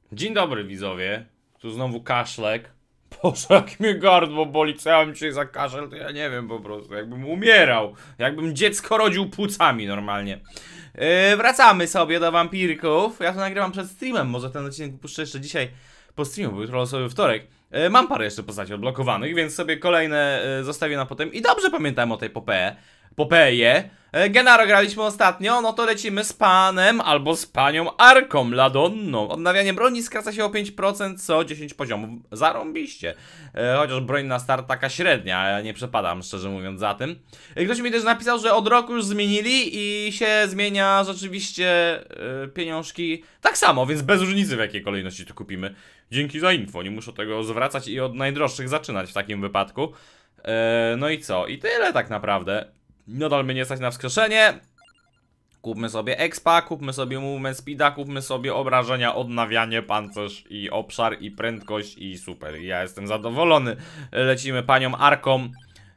Dzień dobry widzowie, tu znowu kaszlek. Boże, jak mnie gardło boli, co ja mam dzisiaj za kaszel, to ja nie wiem po prostu, jakbym umierał. Jakbym dziecko rodził płucami normalnie. Wracamy sobie do wampirków. Ja to nagrywam przed streamem, może ten odcinek puszczę jeszcze dzisiaj po streamu, bo jutro sobie wtorek. Mam parę jeszcze postaci odblokowanych, więc sobie kolejne zostawię na potem. I dobrze pamiętam o tej Popeje. Genaro graliśmy ostatnio, no to lecimy z panem albo z panią Arką Ladonną. Odnawianie broni skraca się o 5% co 10 poziomów. Zarąbiście. Chociaż broń na start taka średnia, ja nie przepadam szczerze mówiąc za tym. Ktoś mi też napisał, że od roku już zmienili i się zmienia rzeczywiście pieniążki tak samo, więc bez różnicy w jakiej kolejności to kupimy. Dzięki za info, nie muszę tego zwracać i od najdroższych zaczynać w takim wypadku. No i co? I tyle tak naprawdę. Nadal mnie nie stać na wskrzeszenie. Kupmy sobie expa, kupmy sobie movement speeda, kupmy sobie obrażenia, odnawianie, pancerz i obszar i prędkość i super. Ja jestem zadowolony. Lecimy panią Arką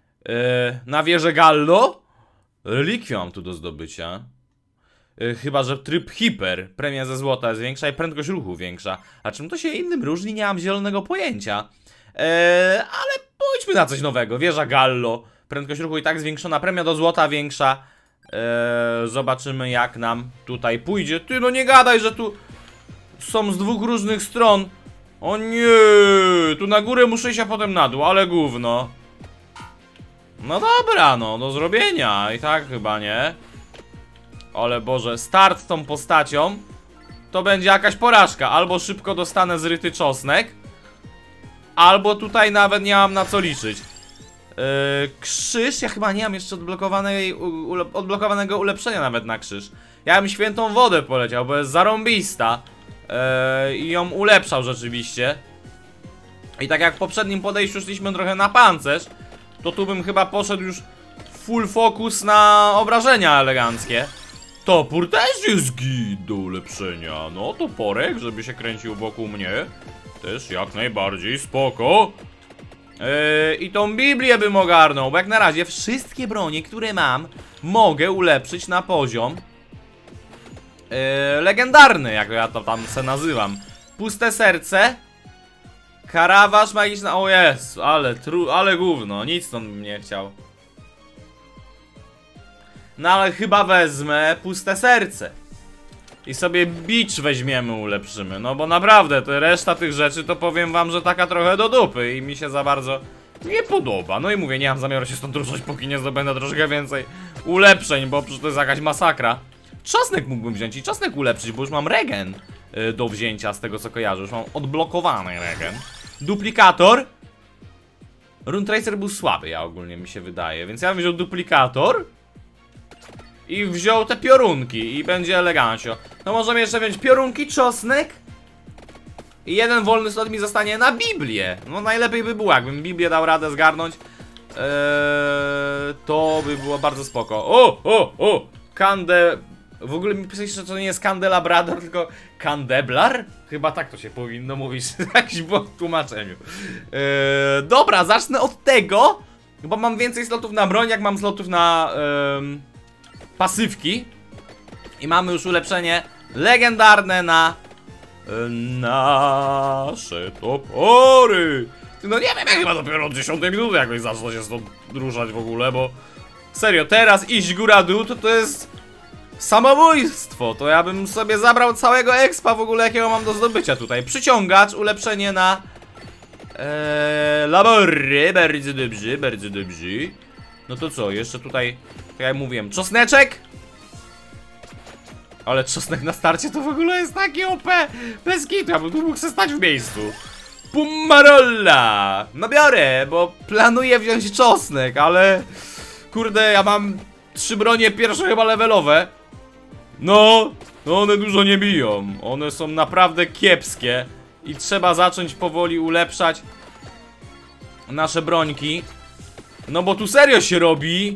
na wieżę Gallo. Relikwię mam tu do zdobycia. Chyba że tryb hiper. Premia ze złota jest większa i prędkość ruchu większa. A czym to się innym różni? Nie mam zielonego pojęcia. Ale pójdźmy na coś nowego. Wieża Gallo. Prędkość ruchu i tak zwiększona, premia do złota większa. Zobaczymy jak nam tutaj pójdzie. Ty no nie gadaj, że tu są z dwóch różnych stron. O nie, tu na górę muszę iść, a potem na dół, ale gówno. No dobra, no do zrobienia. I tak chyba nie. Ale Boże, start z tą postacią to będzie jakaś porażka. Albo szybko dostanę zryty czosnek, albo tutaj nawet nie mam na co liczyć. Krzyż, ja chyba nie mam jeszcze odblokowanego ulepszenia nawet na krzyż. Ja bym świętą wodę poleciał, bo jest zarąbista. I ją ulepszał rzeczywiście. I tak jak w poprzednim podejściu szliśmy trochę na pancerz, to tu bym chyba poszedł już full focus na obrażenia eleganckie. Topór też jest git do ulepszenia. No toporek, żeby się kręcił wokół mnie, też jak najbardziej spoko. I tą Biblię bym ogarnął, bo jak na razie wszystkie bronie, które mam, mogę ulepszyć na poziom legendarny, jak ja to tam se nazywam. Puste serce, karawasz magiczna, o jest, ale gówno, nic stąd bym nie chciał. No ale chyba wezmę puste serce i sobie bicz weźmiemy, ulepszymy. No bo naprawdę, reszta tych rzeczy to powiem wam, że taka trochę do dupy i mi się za bardzo nie podoba. No i mówię, nie mam zamiaru się stąd ruszać, póki nie zdobędę troszkę więcej ulepszeń, bo przecież to jest jakaś masakra. Czosnek mógłbym wziąć i czosnek ulepszyć, bo już mam regen do wzięcia z tego co kojarzę. Już mam odblokowany regen. Duplikator. Rune Tracer był słaby, ja ogólnie mi się wydaje, więc ja bym wziął duplikator i wziął te piorunki i będzie elegancio. No możemy jeszcze wziąć piorunki, czosnek i jeden wolny slot mi zostanie na Biblię. No najlepiej by było, jakbym Biblię dał radę zgarnąć. To by było bardzo spoko. O! W ogóle mi pisaliście, że to nie jest Candelabrador, tylko Candeblar? Chyba tak to się powinno mówić. Jakiś błąd w tłumaczeniu. Dobra, zacznę od tego, bo mam więcej slotów na broń, jak mam slotów na pasywki. I mamy już ulepszenie legendarne na nasze topory. No nie wiem, jak chyba dopiero od 10 minuty jakoś zacznę się stąd ruszać w ogóle, bo serio, teraz iść góra-dół to jest samobójstwo. To ja bym sobie zabrał całego expa w ogóle, jakiego mam do zdobycia tutaj. Przyciągacz, ulepszenie na labory, bardzo dobrze, bardzo dobrze. No to co, jeszcze tutaj, tak jak mówiłem, czosneczek. Ale czosnek na starcie to w ogóle jest taki OP. Bez kitu, ja bym tu mógł stać w miejscu. Pumarolla. No biorę, bo planuję wziąć czosnek, ale kurde, ja mam 3 bronie pierwsze chyba levelowe. No one dużo nie biją. One są naprawdę kiepskie. I trzeba zacząć powoli ulepszać nasze brońki. No bo tu serio się robi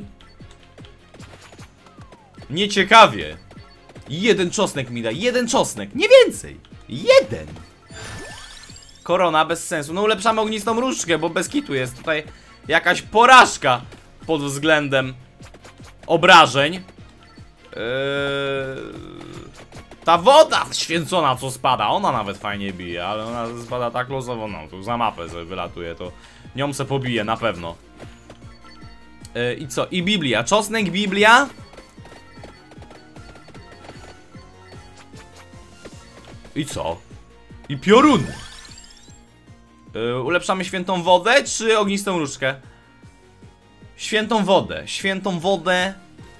nieciekawie. Jeden czosnek mi da, jeden czosnek, nie więcej. Jeden. Korona bez sensu, no ulepszamy ognistą różdżkę, bo bez kitu jest tutaj jakaś porażka pod względem obrażeń. Ta woda święcona, co spada, ona nawet fajnie bije, ale ona spada tak losowo, no, tu za mapę sobie wylatuje, to nią se pobije, na pewno. I co? I Biblia. Czosnek, Biblia. I co? I piorun. Ulepszamy świętą wodę, czy ognistą różdżkę? Świętą wodę. Świętą wodę.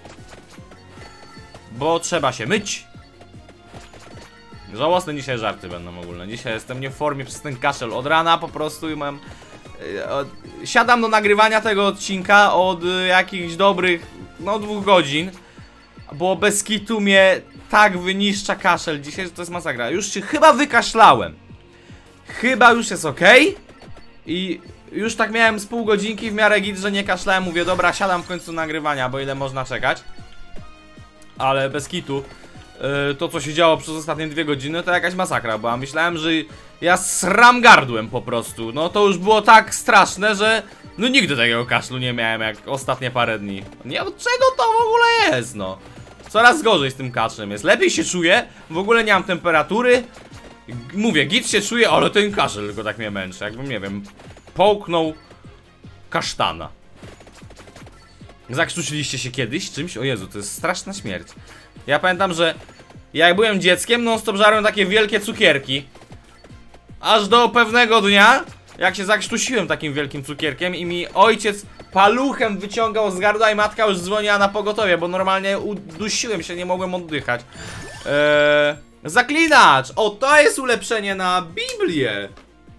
Bo trzeba się myć. Żałosne dzisiaj żarty będą ogólne. Dzisiaj jestem nie w formie przez ten kaszel. Od rana po prostu mam... Siadam do nagrywania tego odcinka od jakichś dobrych, no 2 godzin. Bo bez kitu mnie tak wyniszcza kaszel dzisiaj, że to jest masakra. Już się chyba wykaszlałem. Chyba już jest ok. I już tak miałem z pół godzinki w miarę git, że nie kaszlałem. Mówię, dobra, siadam w końcu nagrywania, bo ile można czekać. Ale bez kitu to, co się działo przez ostatnie 2 godziny, to jakaś masakra była. Myślałem, że ja sram gardłem po prostu. No to już było tak straszne, że no nigdy takiego kaszlu nie miałem jak ostatnie parę dni. Nie, od czego to w ogóle jest, no? Coraz gorzej z tym kaszlem jest. Lepiej się czuję, w ogóle nie mam temperatury. Mówię, git się czuje, ale ten kaszel tylko tak mnie męczy. Jakbym, nie wiem, połknął kasztana. Zakrztusiliście się kiedyś czymś? O Jezu, to jest straszna śmierć. Ja pamiętam, że jak byłem dzieckiem, non stop żarłem takie wielkie cukierki. Aż do pewnego dnia, jak się zakrztusiłem takim wielkim cukierkiem i mi ojciec paluchem wyciągał z gardła i matka już dzwoniła na pogotowie, bo normalnie udusiłem się, nie mogłem oddychać. Zaklinacz! O, to jest ulepszenie na Biblię!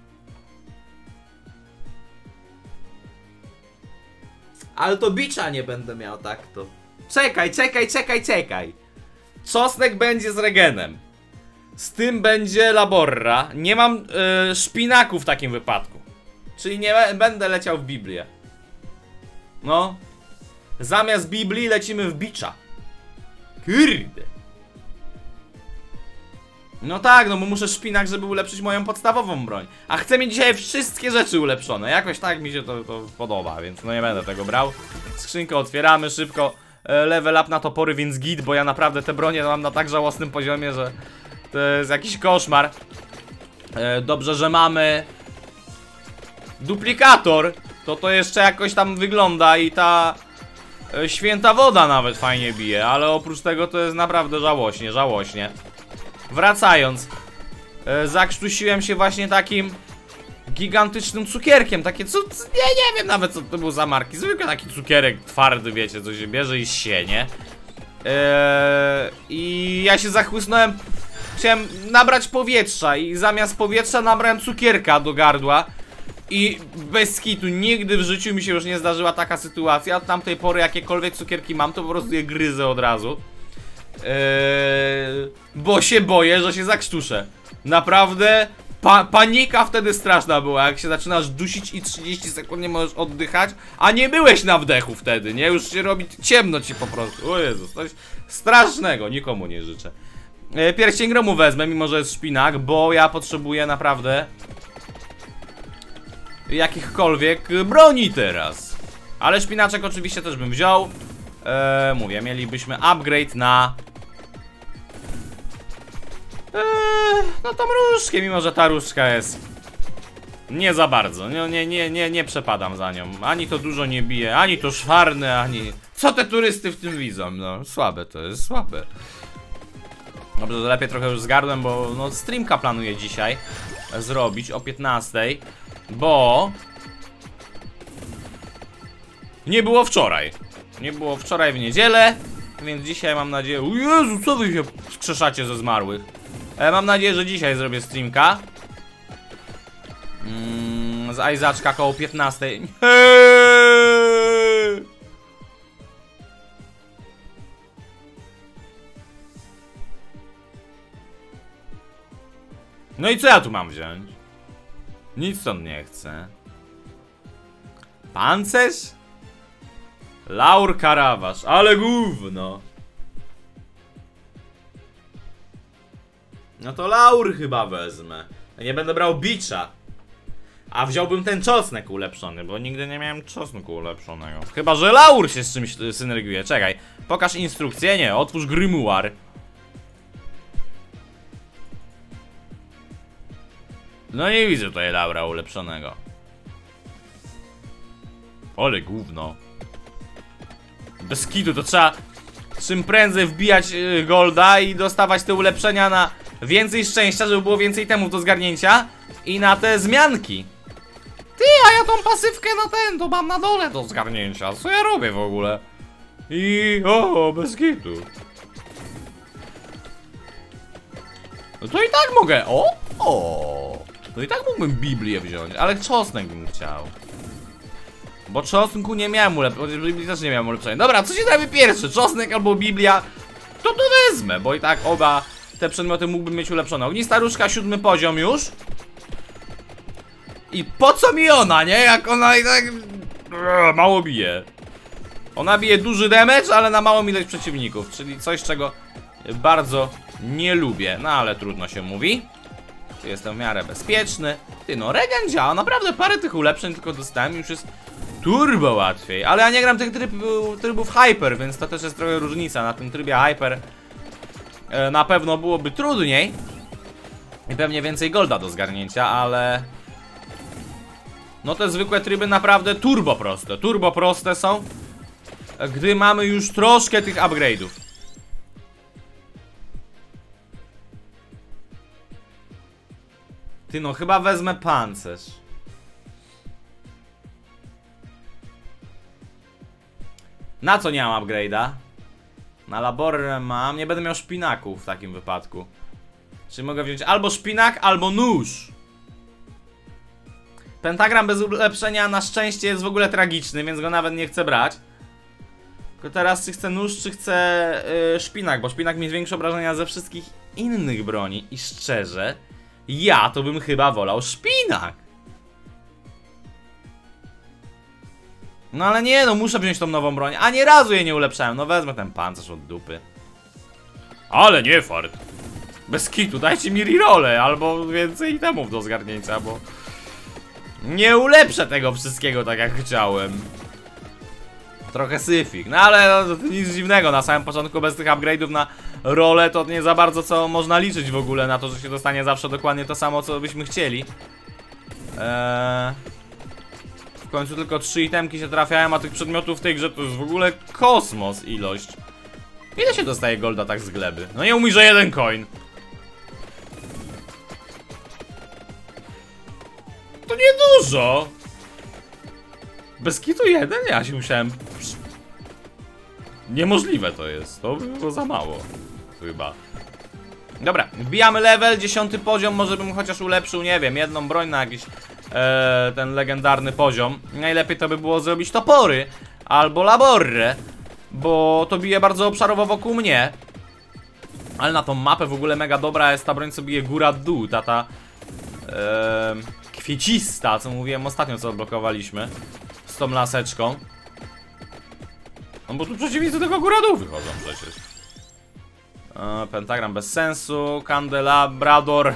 Ale to bicza nie będę miał, tak to. Czekaj. Czosnek będzie z regenem. Z tym będzie laborra. Nie mam szpinaku w takim wypadku. Czyli nie będę leciał w Biblię. No. Zamiast Biblii lecimy w bicza. Kurde. No tak, no bo muszę szpinak, żeby ulepszyć moją podstawową broń. A chcę mieć dzisiaj wszystkie rzeczy ulepszone. Jakoś tak mi się to podoba, więc no nie będę tego brał. Skrzynkę otwieramy szybko. Level up na topory, więc git, bo ja naprawdę te bronie mam na tak żałosnym poziomie, że to jest jakiś koszmar. Dobrze, że mamy duplikator. To jeszcze jakoś tam wygląda i ta święta woda nawet fajnie bije, ale oprócz tego to jest naprawdę żałośnie. Wracając, zakrztusiłem się właśnie takim gigantycznym cukierkiem. Takie nie wiem nawet co to był za marki. Zwykle taki cukierek twardy, wiecie, co się bierze i się, nie? I ja się zachłysnąłem. Chciałem nabrać powietrza i zamiast powietrza nabrałem cukierka do gardła. I bez kitu, nigdy w życiu mi się już nie zdarzyła taka sytuacja. Od tamtej pory jakiekolwiek cukierki mam, to po prostu je gryzę od razu. Bo się boję, że się zakrztuszę. Naprawdę panika wtedy straszna była, jak się zaczynasz dusić i 30 sekund nie możesz oddychać. A nie byłeś na wdechu wtedy, nie? Już się robi ciemno ci po prostu. O Jezus, coś strasznego, nikomu nie życzę. Pierścień gromu wezmę, mimo że jest szpinak, bo ja potrzebuję naprawdę jakichkolwiek broni teraz. Ale szpinaczek oczywiście też bym wziął. Mówię, mielibyśmy upgrade na no tą różdżkę, mimo że ta różdżka jest nie za bardzo, nie przepadam za nią. Ani to dużo nie bije, ani to szwarne, ani... Co te turysty w tym widzą? No, słabe to jest, słabe. Dobrze, to lepiej trochę już zgarłem, bo no streamka planuję dzisiaj zrobić o 15, bo nie było wczoraj. Nie było wczoraj w niedzielę, więc dzisiaj mam nadzieję... O Jezu, co wy się skrzeszacie ze zmarłych? Mam nadzieję, że dzisiaj zrobię streamka z Izaczka koło 15. No i co ja tu mam wziąć? Nic stąd nie chcę. Pancerz? Laur Karawasz, ale gówno. No to laur chyba wezmę. Nie będę brał bicza. A wziąłbym ten czosnek ulepszony, bo nigdy nie miałem czosnku ulepszonego. Chyba że laur się z czymś synergiuje. Czekaj, pokaż instrukcję. Nie, otwórz grymuar. No nie widzę tutaj Laura ulepszonego. Ole gówno. Bez kitu to trzeba czym prędzej wbijać golda i dostawać te ulepszenia na więcej szczęścia, żeby było więcej temów do zgarnięcia i na te zmianki. Ty, a ja tą pasywkę na ten, to mam na dole do zgarnięcia. Co ja robię w ogóle? I bez kitu. No to i tak mogę. To i tak mógłbym Biblię wziąć, ale czosnek bym chciał. Bo czosnku nie miałem ulepszenia, Biblii też nie miałem ulepszenia. Dobra, co się zrobi pierwsze? Czosnek albo Biblia? To wezmę, bo i tak oba te przedmioty mógłbym mieć ulepszone. Ognista różka, 7. poziom już. I po co mi ona, nie? Jak ona i tak mało bije. Ona bije duży damage, ale na małą ilość przeciwników. Czyli coś, czego bardzo nie lubię. No ale trudno się mówi. Tu jestem w miarę bezpieczny. Ty no, regen działa, naprawdę parę tych ulepszeń tylko dostałem, już jest turbo łatwiej. Ale ja nie gram tych trybów Hyper, więc to też jest trochę różnica. Na tym trybie Hyper na pewno byłoby trudniej i pewnie więcej golda do zgarnięcia, ale no te zwykłe tryby naprawdę turbo proste są, gdy mamy już troszkę tych upgrade'ów. Ty no, chyba wezmę pancerz. Na co nie mam upgrade'a? Na laborę mam, nie będę miał szpinaków w takim wypadku. Czyli mogę wziąć albo szpinak, albo nóż. Pentagram bez ulepszenia na szczęście jest w ogóle tragiczny, więc go nawet nie chcę brać. Tylko teraz czy chcę nóż, czy chcę szpinak, bo szpinak mi zwiększa obrażenia ze wszystkich innych broni. I szczerze, ja to bym chyba wolał szpinak. No ale nie, no muszę wziąć tą nową broń, a nie razu jej nie ulepszałem. No wezmę ten pancerz od dupy. Ale nie fart. Bez kitu, dajcie mi rerolle albo więcej itemów do zgarnięcia, bo nie ulepszę tego wszystkiego tak jak chciałem. Trochę syfik, no ale no, nic dziwnego, na samym początku bez tych upgrade'ów na rolę to nie za bardzo co można liczyć w ogóle na to, że się dostanie zawsze dokładnie to samo, co byśmy chcieli. W końcu tylko 3 itemki się trafiają, a tych przedmiotów w tej grze to jest w ogóle kosmos ilość. Ile się dostaje golda tak z gleby? No nie umie, że 1 coin. To niedużo. Bez kitu 1? Ja się musiałem... Niemożliwe to jest, to by było za mało. Chyba. Dobra, wbijamy level, 10. poziom, może bym chociaż ulepszył, nie wiem, jedną broń na jakiś ten legendarny poziom. Najlepiej to by było zrobić topory albo laborre, bo to bije bardzo obszarowo wokół mnie. Ale na tą mapę w ogóle mega dobra jest ta broń, co bije góra-dół, ta kwiecista, co mówiłem ostatnio, co odblokowaliśmy z tą laseczką. No bo tu przeciwnicy tego góra-dół wychodzą przecież. Pentagram bez sensu, kandelabrador.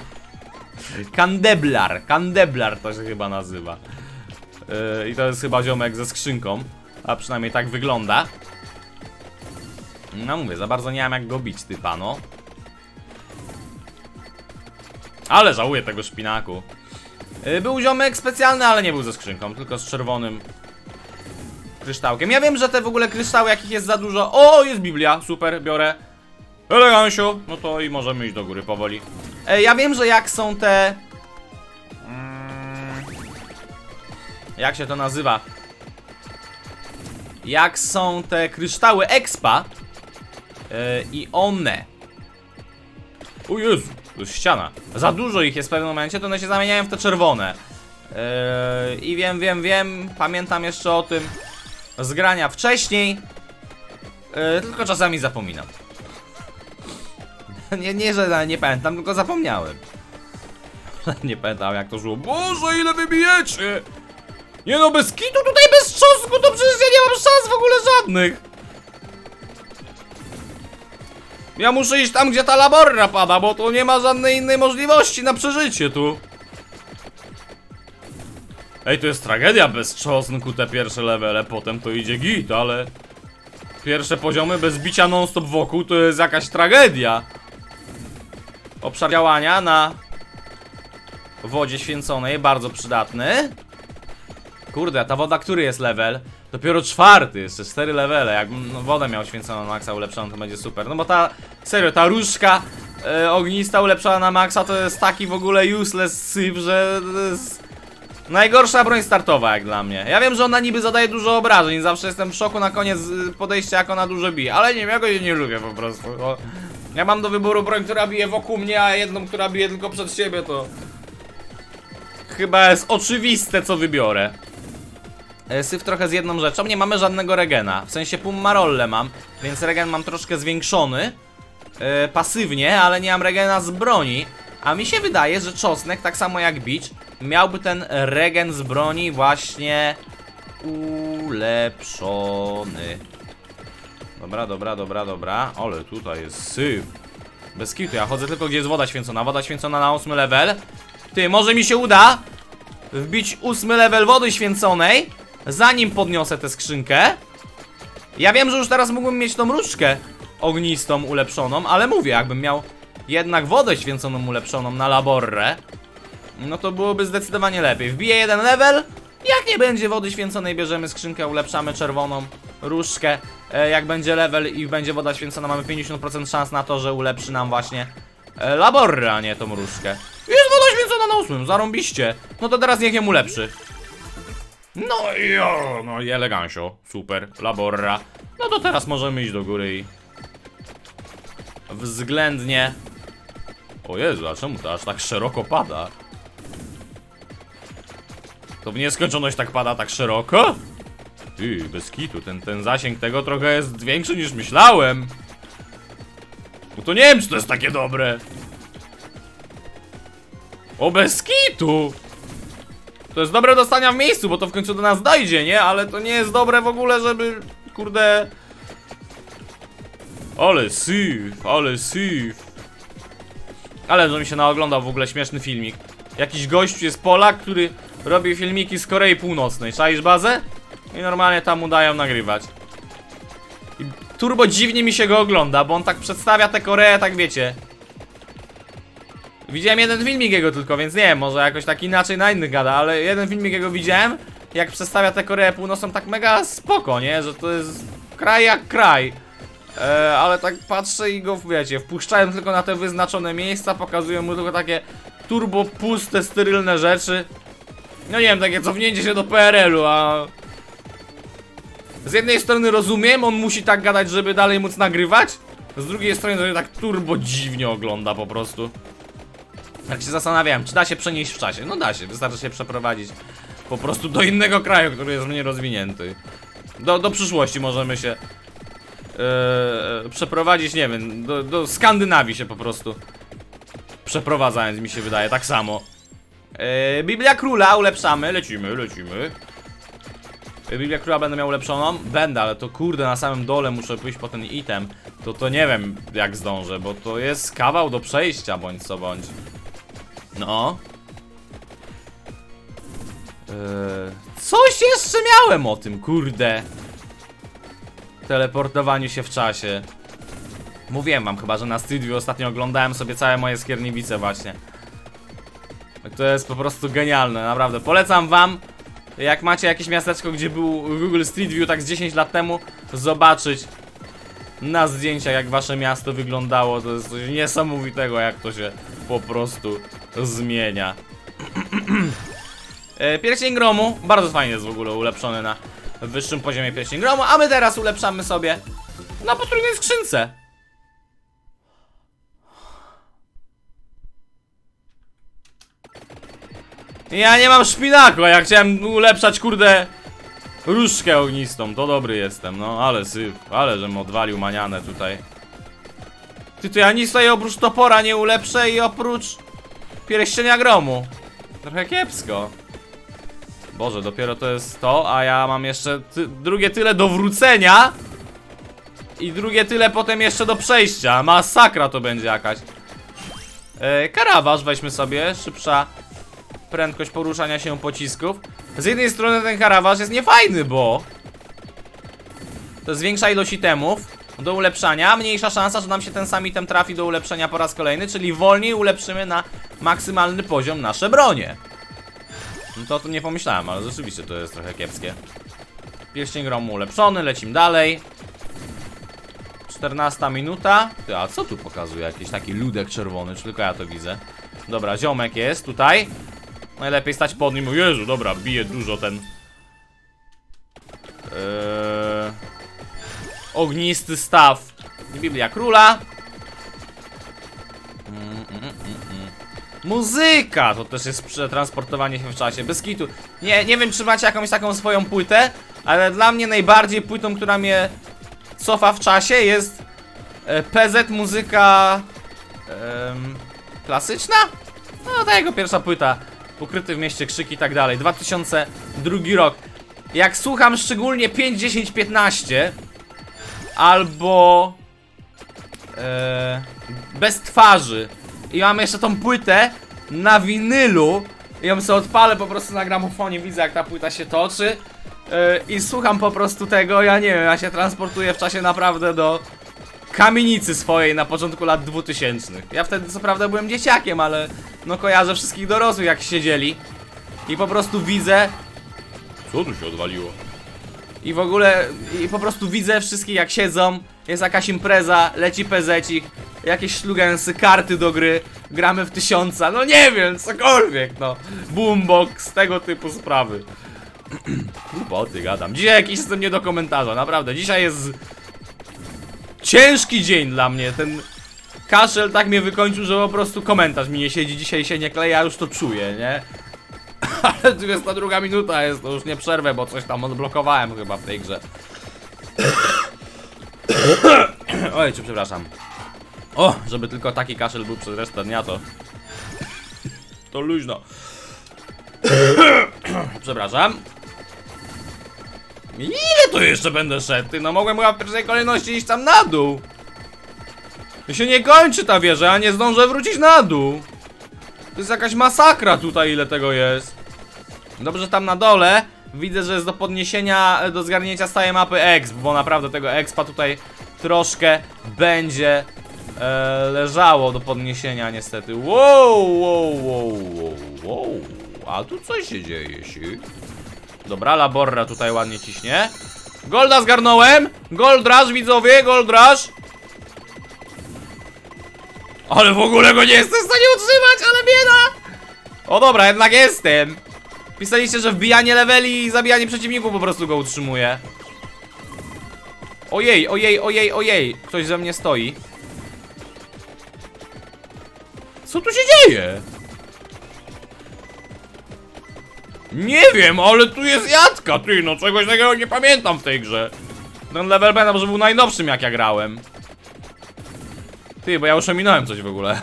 Kandeblar to się chyba nazywa. I to jest chyba ziomek ze skrzynką, a przynajmniej tak wygląda. No mówię, za bardzo nie mam jak go bić, ty pano. Ale żałuję tego szpinaku. Był ziomek specjalny, ale nie był ze skrzynką, tylko z czerwonym kryształkiem. Ja wiem, że te w ogóle kryształy, jakich jest za dużo. O, jest Biblia, super, biorę. Elegansiu, no to i możemy iść do góry powoli. Ja wiem, że jak są te... jak się to nazywa? Jak są te kryształy expa i one... O Jezu, to jest ściana. Za dużo ich jest w pewnym momencie, to one się zamieniają w te czerwone. I wiem, pamiętam jeszcze o tym z grania wcześniej. Tylko czasami zapominam. Nie, że nie pamiętam, tylko zapomniałem. Nie pamiętam jak to szło. Boże, ile wy bijecie! Nie no, bez kitu tutaj, bez czosnku, to przecież ja nie mam szans w ogóle żadnych. Ja muszę iść tam, gdzie ta laborra pada, bo tu nie ma żadnej innej możliwości na przeżycie tu. Ej, to jest tragedia bez czosnku te pierwsze levele, potem to idzie git, ale... Pierwsze poziomy bez bicia non-stop wokół to jest jakaś tragedia. Obszar działania na wodzie święconej, bardzo przydatny. Kurde, ta woda, który jest level? Dopiero 4, jeszcze 4 levele. Jakbym wodę miał święconą na maksa ulepszoną, to będzie super. No bo ta, serio, ta różdżka ognista ulepszona na maksa to jest taki w ogóle useless syf, że to jest najgorsza broń startowa jak dla mnie. Ja wiem, że ona niby zadaje dużo obrażeń, zawsze jestem w szoku na koniec podejścia, jak ona dużo bije. Ale nie wiem, ja go nie lubię po prostu. Bo ja mam do wyboru broń, która bije wokół mnie, a jedną, która bije tylko przed siebie, to chyba jest oczywiste, co wybiorę. Syf trochę z jedną rzeczą, nie mamy żadnego regena. W sensie Pummarolle mam, więc regen mam troszkę zwiększony pasywnie, ale nie mam regena z broni. A mi się wydaje, że czosnek, tak samo jak Beach, miałby ten regen z broni właśnie ulepszony. Dobra. Ale tutaj jest syf. Bez kitu, ja chodzę tylko gdzie jest woda święcona. Woda święcona na 8 level. Ty, może mi się uda wbić 8 level wody święconej, zanim podniosę tę skrzynkę. Ja wiem, że już teraz mógłbym mieć tą różdżkę ognistą ulepszoną, ale mówię, jakbym miał jednak wodę święconą ulepszoną na laborre, no to byłoby zdecydowanie lepiej. Wbiję jeden level, jak nie będzie wody święconej, bierzemy skrzynkę, ulepszamy czerwoną różdżkę. Jak będzie level i będzie woda święcona, mamy 50% szans na to, że ulepszy nam właśnie laborre, a nie tą różdżkę. Jest woda święcona na 8, zarąbiście. No to teraz niech ją ulepszy. No i elegancio, super, laborra. No to teraz możemy iść do góry i względnie... O Jezu, a czemu to aż tak szeroko pada? To w nieskończoność tak pada, tak szeroko? Ty, bez kitu, ten zasięg tego trochę jest większy niż myślałem. No to nie wiem, czy to jest takie dobre. O, bez kitu! To jest dobre do stania w miejscu, bo to w końcu do nas dojdzie, nie? Ale to nie jest dobre w ogóle, żeby... Kurde... Ale syf. Ale że mi się naoglądał w ogóle śmieszny filmik. Jakiś gościu jest Polak, który robi filmiki z Korei Północnej. Czaisz bazę? I normalnie tam udają nagrywać. I turbo dziwnie mi się go ogląda, bo on tak przedstawia tę Koreę, tak wiecie. Widziałem jeden filmik jego tylko, więc nie wiem, może jakoś tak inaczej na innych gada, ale jeden filmik jego widziałem, jak przedstawia tę Koreę Północną tak mega spoko, nie? Że to jest kraj jak kraj. Ale tak patrzę i go, wiecie, wpuszczają tylko na te wyznaczone miejsca, pokazują mu tylko takie turbo puste, sterylne rzeczy. No nie wiem, takie cofnięcie się do PRL-u, a... Z jednej strony rozumiem, on musi tak gadać, żeby dalej móc nagrywać. Z drugiej strony to się tak turbo dziwnie ogląda po prostu. Tak się zastanawiałem, czy da się przenieść w czasie. No da się, wystarczy się przeprowadzić po prostu do innego kraju, który jest mniej rozwinięty. Do przyszłości możemy się przeprowadzić, nie wiem, do Skandynawii się po prostu przeprowadzając, mi się wydaje, tak samo. Biblia Króla ulepszamy, lecimy. Biblia Króla będę miał ulepszoną? Będę, ale to kurde, na samym dole muszę pójść po ten item. To nie wiem jak zdążę, bo to jest kawał do przejścia, bądź co bądź. No. Coś jeszcze miałem o tym, kurde. Teleportowaniu się w czasie. Mówiłem wam chyba, że na studiu ostatnio oglądałem sobie całe moje skierniewice właśnie. To jest po prostu genialne, naprawdę. Polecam wam, jak macie jakieś miasteczko, gdzie był Google Street View tak z 10 lat temu, zobaczyć na zdjęciach, jak wasze miasto wyglądało. To jest coś niesamowitego, jak to się po prostu zmienia. Pierścień Gromu, bardzo fajnie jest w ogóle ulepszony na wyższym poziomie Pierścień Gromu, a my teraz ulepszamy sobie na potrójnej skrzynce. Ja nie mam szpinaku, a ja chciałem ulepszać, kurde, różdżkę ognistą, to dobry jestem, no, ale syf, ale żem odwalił manianę tutaj. To ja nic tutaj oprócz topora nie ulepszę i oprócz Pierścienia Gromu. Trochę kiepsko. Boże, dopiero to jest to, a ja mam jeszcze drugie tyle do wrócenia. I drugie tyle potem jeszcze do przejścia. Masakra to będzie jakaś. Karawasz weźmy sobie, szybsza prędkość poruszania się pocisków. Z jednej strony ten karawasz jest niefajny, bo to zwiększa ilość itemów do ulepszania, mniejsza szansa, że nam się ten sam item trafi do ulepszenia po raz kolejny, czyli wolniej ulepszymy na maksymalny poziom nasze bronie. No to o tym nie pomyślałem, ale rzeczywiście to jest trochę kiepskie. Pierścień gromu ulepszony, lecimy dalej. 14 minuta. Ty, a co tu pokazuje? Jakiś taki ludek czerwony, czy tylko ja to widzę? Dobra, ziomek jest tutaj. Najlepiej stać pod nim. O Jezu, dobra, bije dużo ten ognisty staw. Biblia Króla. Muzyka! To też jest przetransportowanie się w czasie. Bez kitu. Nie wiem, czy macie jakąś taką swoją płytę, ale dla mnie najbardziej płytą, która mnie cofa w czasie, jest PZ muzyka klasyczna? No, ta jego pierwsza płyta. Ukryty w mieście krzyki i tak dalej. 2002 rok. Jak słucham szczególnie 5, 10, 15 albo bez twarzy i mam jeszcze tą płytę na winylu i ją sobie odpalę po prostu na gramofonie, widzę jak ta płyta się toczy i słucham po prostu tego, ja nie wiem, ja się transportuję w czasie naprawdę do kamienicy swojej na początku lat 2000. Ja wtedy co prawda byłem dzieciakiem, ale no kojarzę wszystkich dorosłych jak siedzieli i po prostu widzę, co tu się odwaliło? I w ogóle, i po prostu widzę wszystkich jak siedzą, jest jakaś impreza, leci pezecik, jakieś ślugensy, karty do gry, gramy w 1000, no nie wiem, cokolwiek, no. Boombox, tego typu sprawy. Głupoty gadam. Dzisiaj jakiś jestem nie do komentarza, naprawdę. Dzisiaj jest ciężki dzień dla mnie. Ten kaszel tak mnie wykończył, że po prostu komentarz mi nie siedzi, dzisiaj się nie kleja, ja już to czuję, nie? Ale 22 minuta jest, to już nie przerwę, bo coś tam odblokowałem chyba w tej grze. Oj, czy przepraszam. O, żeby tylko taki kaszel był przez resztę dnia, to luźno. Przepraszam. Ile to jeszcze będę szedł? Ty, no mogłem chyba w pierwszej kolejności iść tam na dół. To się nie kończy ta wieża, a nie zdążę wrócić na dół. To jest jakaś masakra tutaj, ile tego jest. Dobrze, tam na dole widzę, że jest do podniesienia, do zgarnięcia stałej mapy exp, bo naprawdę tego expa tutaj troszkę będzie leżało do podniesienia niestety. Wow. A tu coś się dzieje, Dobra, Laborra tutaj ładnie ciśnie. Golda zgarnąłem! Gold Rush, widzowie, Gold Rush! Ale w ogóle go nie jestem w stanie utrzymać, ale bieda! O dobra, jednak jestem. Pisaliście, że wbijanie leveli i zabijanie przeciwników po prostu go utrzymuje. Ojej. Ktoś ze mnie stoi. Co tu się dzieje? Nie wiem, ale tu jest jadka, ty, no czegoś takiego nie pamiętam w tej grze. Ten level B może był najnowszym jak ja grałem. Ty, bo ja już ominąłem coś w ogóle.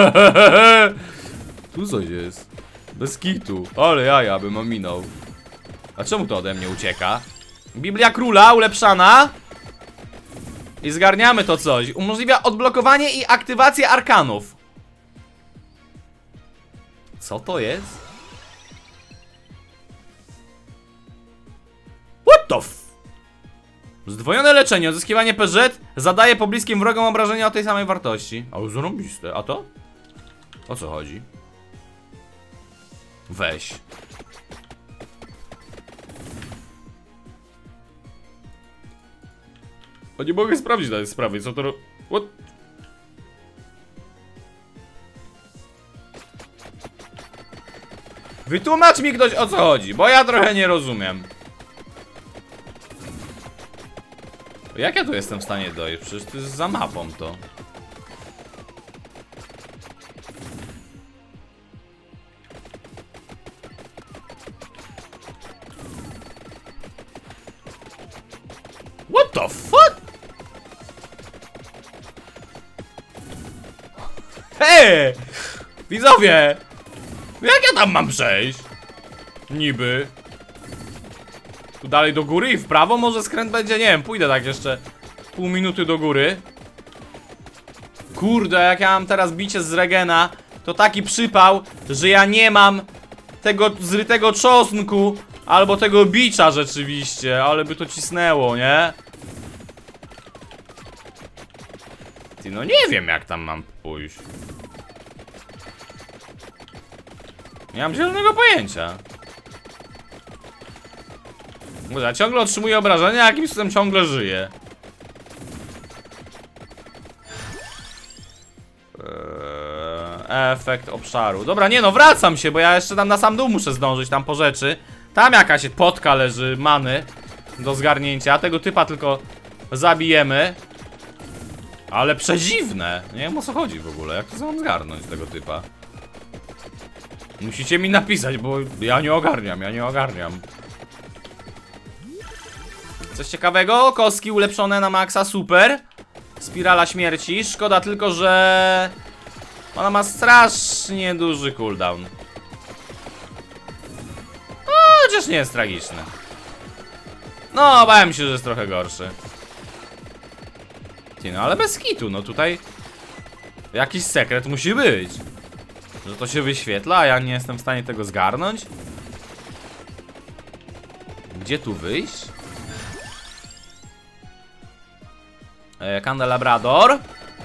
Tu coś jest. Bez kitu. Ale ja bym ominął. A czemu to ode mnie ucieka? Biblia Króla ulepszana. I zgarniamy to coś. Umożliwia odblokowanie i aktywację arkanów. Co to jest? What the f... Zdwojone leczenie, odzyskiwanie PZ zadaje pobliskim wrogom obrażenia o tej samej wartości. Ale zarąbiste, a to? O co chodzi? Weź. O, nie mogę sprawdzić tej sprawy, co to... What? Wytłumacz mi ktoś o co chodzi, bo ja trochę nie rozumiem. Jak ja tu jestem w stanie dojść? Przecież to jest za mapą to. What the fuck? Hej! Widzowie! Jak ja tam mam przejść? Niby. Tu dalej do góry i w prawo może skręt będzie? Nie wiem, pójdę tak jeszcze pół minuty do góry. Kurde, jak ja mam teraz bicie z Regena, to taki przypał, że ja nie mam tego zrytego czosnku albo tego bicza rzeczywiście, ale by to cisnęło, nie? Ty, no nie wiem jak tam mam pójść. Nie mam zielonego pojęcia. Bo ja ciągle otrzymuję obrażenia, a jakimś cudem ciągle żyję. Efekt obszaru. Dobra, nie no, wracam się, bo ja jeszcze tam na sam dół muszę zdążyć, tam po rzeczy. Tam jakaś potka leży, many do zgarnięcia. Tego typa tylko zabijemy. Ale przedziwne. Nie wiem, o co chodzi w ogóle. Jak to mam zgarnąć tego typa? Musicie mi napisać, bo ja nie ogarniam. Coś ciekawego? Kostki ulepszone na maksa, super. Spirala śmierci. Szkoda tylko, że ona ma strasznie duży cooldown. Chociaż nie jest tragiczny. No, bałem się, że jest trochę gorszy. No ale bez kitu, no tutaj jakiś sekret musi być. Że to się wyświetla, a ja nie jestem w stanie tego zgarnąć. Gdzie tu wyjść? Kandelabrador.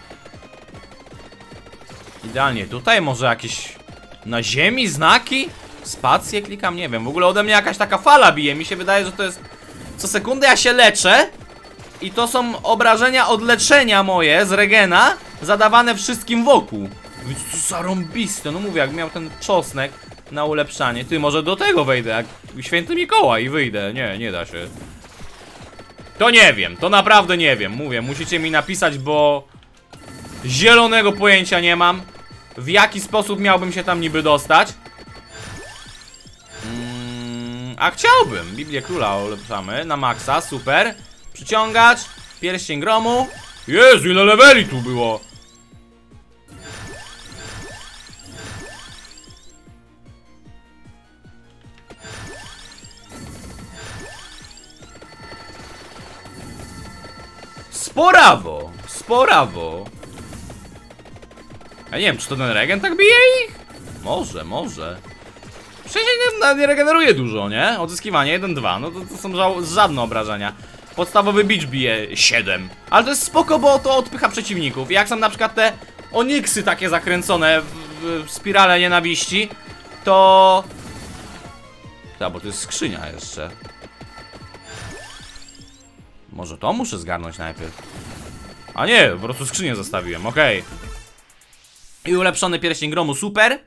Idealnie tutaj, może jakieś na ziemi znaki? Spację klikam, nie wiem. W ogóle ode mnie jakaś taka fala bije. Mi się wydaje, że to jest co sekundę ja się leczę. I to są obrażenia od leczenia moje z regena, zadawane wszystkim wokół. Więc to zarąbiste, no mówię, jak miał ten czosnek na ulepszanie. Ty, może do tego wejdę, jak święty Mikołaj i wyjdę. Nie da się. To nie wiem, to naprawdę nie wiem. Mówię, musicie mi napisać, bo zielonego pojęcia nie mam. W jaki sposób miałbym się tam niby dostać? A chciałbym. Biblię Króla ulepszamy na maksa, super. Przyciągacz, pierścień gromu. Jezu, ile leveli tu było. Sporawo, sporawo. Ja nie wiem, czy to ten regen tak bije ich? Może. Przecież nie regeneruje dużo, nie? Odzyskiwanie 1-2, no to są żadne obrażenia. Podstawowy beach bije 7. Ale to jest spoko, bo to odpycha przeciwników. Jak są na przykład te oniksy takie zakręcone w spirale nienawiści, to... Ta, bo to jest skrzynia jeszcze. Może to muszę zgarnąć najpierw. A nie, po prostu skrzynię zostawiłem, okej. I ulepszony pierścień gromu, super.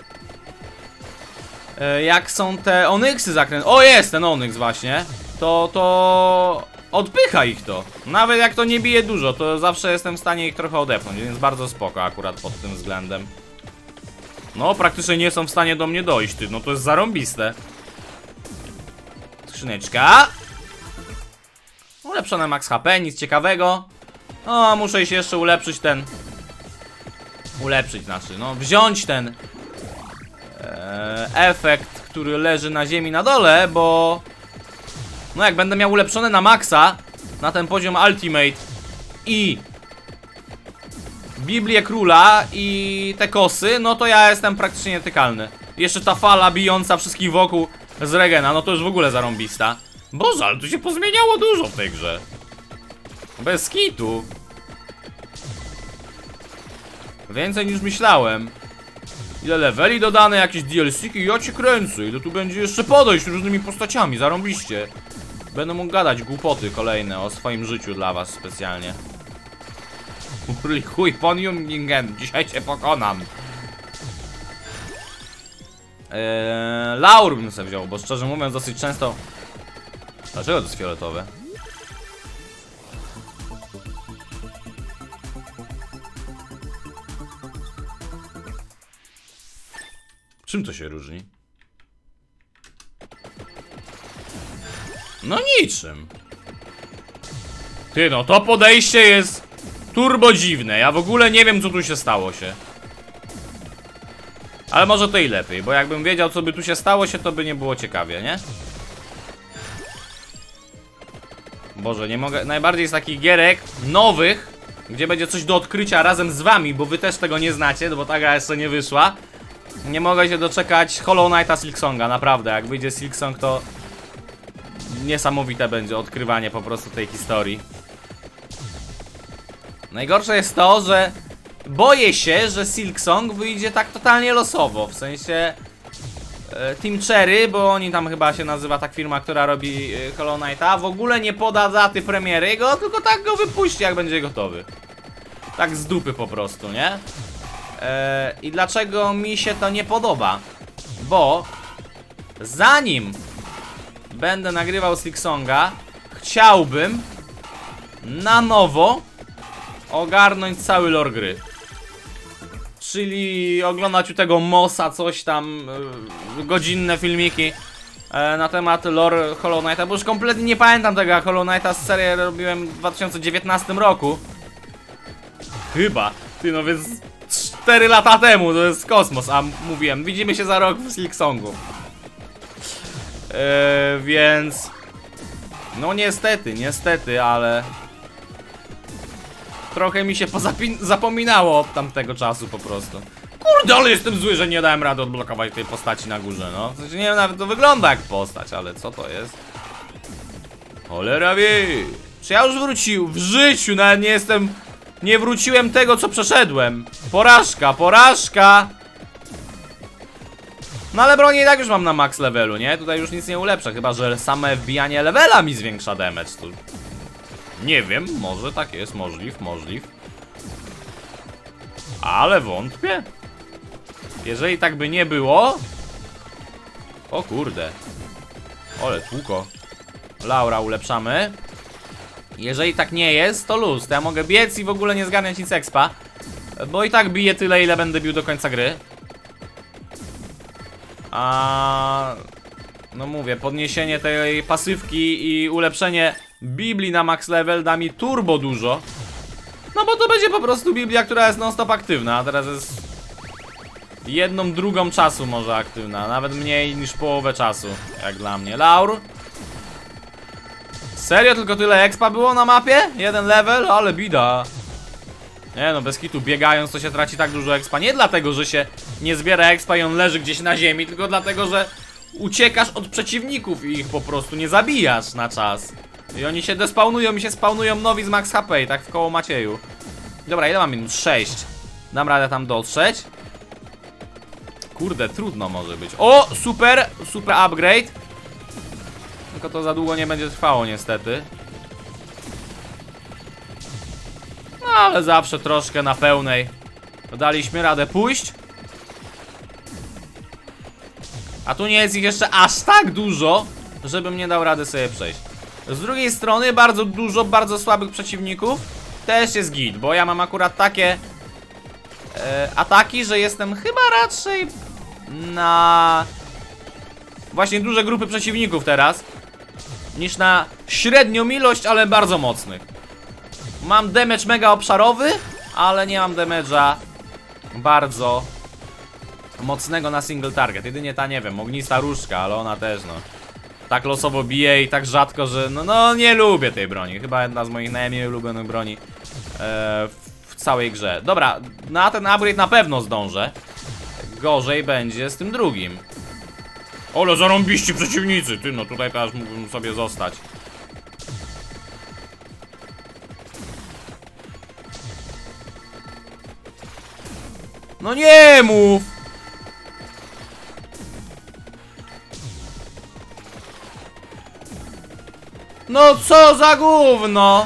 Jak są te onyksy zakręcone... O, jest ten onyks właśnie. To odpycha ich to. Nawet jak to nie bije dużo, to zawsze jestem w stanie ich trochę odepchnąć, więc bardzo spoko akurat pod tym względem. No, praktycznie nie są w stanie do mnie dojść, ty. No to jest zarąbiste. Skrzyneczka. Ulepszone max HP, nic ciekawego. O, muszę się jeszcze ulepszyć ten... Znaczy, no wziąć ten efekt, który leży na ziemi na dole, bo... No jak będę miał ulepszone na maksa, na ten poziom Ultimate i Biblię Króla i te kosy, no to ja jestem praktycznie nietykalny. Jeszcze ta fala bijąca wszystkich wokół z regena, no to już w ogóle zarąbista. Boże, ale tu się pozmieniało dużo w tej grze. Bez kitu. Więcej niż myślałem. Ile leveli dodane, jakieś DLC-ki, ja cię kręcę. Ile tu będzie jeszcze podejść różnymi postaciami, zarąbiście. Będę mógł gadać głupoty kolejne o swoim życiu dla was specjalnie. Chuj, Poniumingen, dzisiaj cię pokonam. Laur bym sobie wziął, bo szczerze mówiąc dosyć często... Dlaczego to jest fioletowe? Czym to się różni? No niczym. Ty, no to podejście jest turbo dziwne. Ja w ogóle nie wiem, co tu się stało się. Ale może to i lepiej, bo jakbym wiedział, co by tu się stało się, to by nie było ciekawie, nie? Boże, nie mogę... Najbardziej z takich gierek nowych, gdzie będzie coś do odkrycia razem z wami, bo wy też tego nie znacie, bo ta gra jeszcze nie wyszła. Nie mogę się doczekać Hollow Knighta Silksonga, naprawdę. Jak wyjdzie Silksong, to niesamowite będzie odkrywanie po prostu tej historii. Najgorsze jest to, że boję się, że Silksong wyjdzie tak totalnie losowo. W sensie Team Cherry, bo oni tam chyba się nazywa tak firma, która robi Hollow Knighta, w ogóle nie poda daty premiery go, tylko tak go wypuści, jak będzie gotowy. Tak z dupy po prostu, nie? I dlaczego mi się to nie podoba? Bo zanim będę nagrywał Silksonga, chciałbym na nowo ogarnąć cały lore gry. Czyli oglądać u tego Mossa coś tam, godzinne filmiki na temat lore Hollow Knighta, bo już kompletnie nie pamiętam tego, jak Hollow Knighta z serię robiłem w 2019 roku. Chyba, ty no więc 4 lata temu, to jest kosmos, a mówiłem, widzimy się za rok w Silksongu. Więc... no niestety, ale... trochę mi się zapominało od tamtego czasu po prostu. Kurde, ale jestem zły, że nie dałem rady odblokować tej postaci na górze, no. W sensie nie wiem, nawet to wygląda jak postać, ale co to jest? Cholera wie. Czy ja już w życiu nawet nie jestem... nie wróciłem tego, co przeszedłem. Porażka. No ale bronię i tak już mam na max levelu, nie? Tutaj już nic nie ulepszę, chyba że same wbijanie levela mi zwiększa damage. Tu... nie wiem, może tak jest, możliw. Ale wątpię. Jeżeli tak by nie było... o kurde. Ole tłuko. Laura ulepszamy. Jeżeli tak nie jest, to luz. To ja mogę biec i w ogóle nie zgarniać nic expa. Bo i tak biję tyle, ile będę bił do końca gry. No mówię, podniesienie tej pasywki i ulepszenie Biblii na max level da mi turbo dużo. No bo to będzie po prostu Biblia, która jest non stop aktywna, a teraz jest 1/2 czasu może aktywna, nawet mniej niż połowę czasu, jak dla mnie. Laur? Serio? Tylko tyle expa było na mapie? 1 level? Ale bida. Nie no, bez kitu, biegając to się traci tak dużo expa. Nie dlatego, że się nie zbiera expa i on leży gdzieś na ziemi, tylko dlatego, że uciekasz od przeciwników i ich po prostu nie zabijasz na czas. I oni się despawnują i się spawnują nowi z max HP i tak w koło Macieju. Dobra, ile mam minut? 6. Dam radę tam dotrzeć. Kurde, trudno może być. O, super upgrade. Tylko to za długo nie będzie trwało niestety. No ale zawsze troszkę na pełnej daliśmy radę pójść. A tu nie jest ich jeszcze aż tak dużo, żebym nie dał rady sobie przejść. Z drugiej strony bardzo dużo, bardzo słabych przeciwników też jest git, bo ja mam akurat takie ataki, że jestem chyba raczej na właśnie duże grupy przeciwników teraz niż na średnią ilość, ale bardzo mocnych. Mam damage mega obszarowy, ale nie mam damage'a bardzo mocnego na single target. Jedynie ta, nie wiem, ognista różdżka, ale ona też, no, tak losowo bije i tak rzadko, że no nie lubię tej broni. Chyba jedna z moich najmniej ulubionych broni w całej grze. Dobra, na ten upgrade na pewno zdążę. Gorzej będzie z tym drugim. Ole, zarąbiści przeciwnicy. Ty, no tutaj teraz mógłbym sobie zostać. No nie mów! No co za gówno!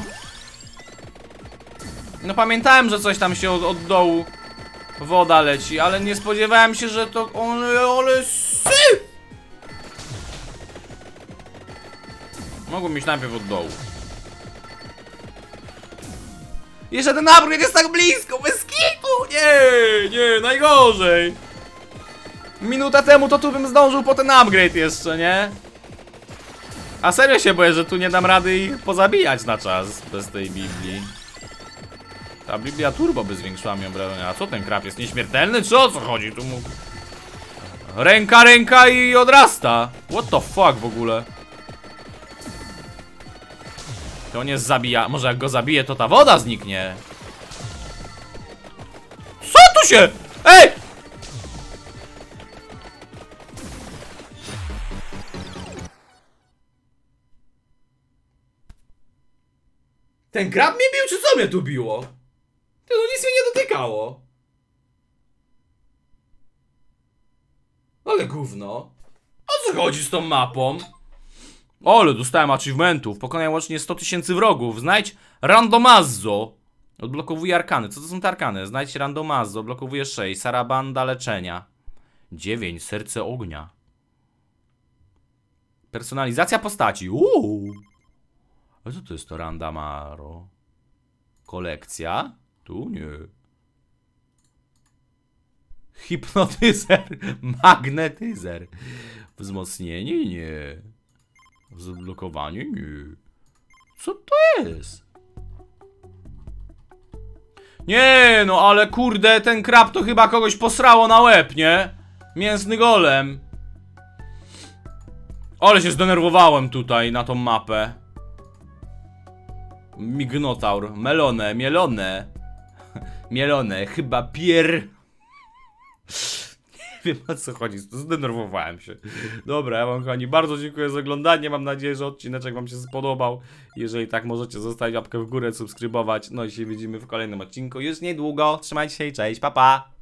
No pamiętałem, że coś tam się od dołu woda leci, ale nie spodziewałem się, że to... ale syf! Mogłem iść najpierw od dołu. Jeszcze ten upgrade jest tak blisko, bez kitu! Nie, najgorzej! Minutę temu to tu bym zdążył po ten upgrade jeszcze, nie? A serio się boję, że tu nie dam rady ich pozabijać na czas bez tej Biblii. Ta Biblia turbo by zwiększyła mi obrażenia. A co ten krab jest nieśmiertelny? Czy o co chodzi? Tu mu... Ręka i odrasta. What the fuck w ogóle? To on jest zabija. Może jak go zabije, to ta woda zniknie. Co tu się? Ej! Ten krab mnie bił, czy co mnie tu biło? To nic mnie nie dotykało. Ale Ale gówno. O co chodzi z tą mapą? Ole, dostałem achievementów. Pokonaj łącznie 100 000 wrogów. Znajdź randomazzo. Odblokowuje arkany. Co to są te arkany? Znajdź randomazzo. Odblokowuje 6. Sarabanda leczenia. 9. Serce ognia. Personalizacja postaci. A co to jest to Randamaro? Kolekcja? Tu nie. Hipnotyzer. Magnetyzer. Wzmocnienie? Nie. Zablokowanie? Nie. Co to jest? Nie, no ale kurde, ten krab to chyba kogoś posrało na łeb, nie? Mięsny golem. Ale się zdenerwowałem tutaj na tą mapę. Mignotaur, melone, mielone. Mielone, chyba pier... Nie wiem o co chodzi, zdenerwowałem się. Dobra, ja wam kochani bardzo dziękuję za oglądanie. Mam nadzieję, że odcineczek wam się spodobał. Jeżeli tak, możecie zostawić łapkę w górę, subskrybować. No i się widzimy w kolejnym odcinku już niedługo. Trzymajcie się i cześć, pa pa!